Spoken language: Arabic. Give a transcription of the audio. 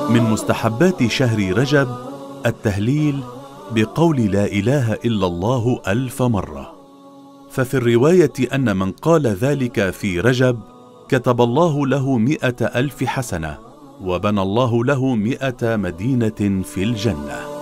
من مستحبات شهر رجب التهليل بقول لا إله إلا الله 1000 مرة. ففي الرواية أن من قال ذلك في رجب كتب الله له 100,000 حسنة، وبنى الله له 100 مدينة في الجنة.